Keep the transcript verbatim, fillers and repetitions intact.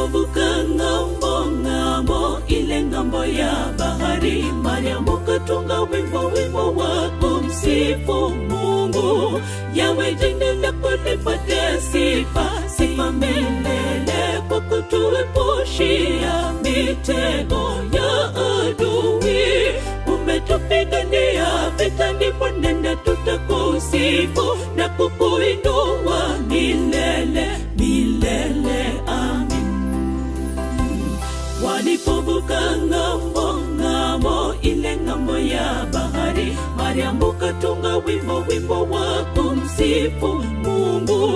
Walipovuka ng'ambo ng'ambo ile ng'ambo ya bahari, Mariamu katunga wimbo wimbo wa kumsifu Mungu. Yawe jina lako lipate sifa, sifa milele kwa kutuepushia mitego ya adui. Umetupigania vita, ndipo nenda tutakusifu na kukuinua milele milele. Amin. Walipovuka ng'ambo ng'ambo ile ng'ambo ya bahari, Mariamu katunga wimbo wimbo wa kumsifu Mungu.